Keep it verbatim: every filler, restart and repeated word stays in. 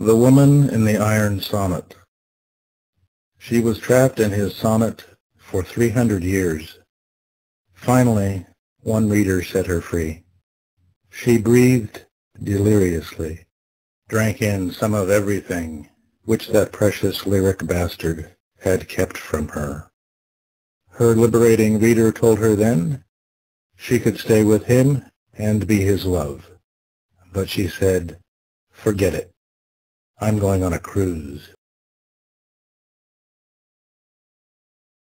The Woman in the Iron Sonnet. She was trapped in his sonnet for three hundred years. Finally, one reader set her free. She breathed deliriously, drank in some of everything which that precious lyric bastard had kept from her. Her liberating reader told her then she could stay with him and be his love. But she said, "Forget it. I'm going on a cruise."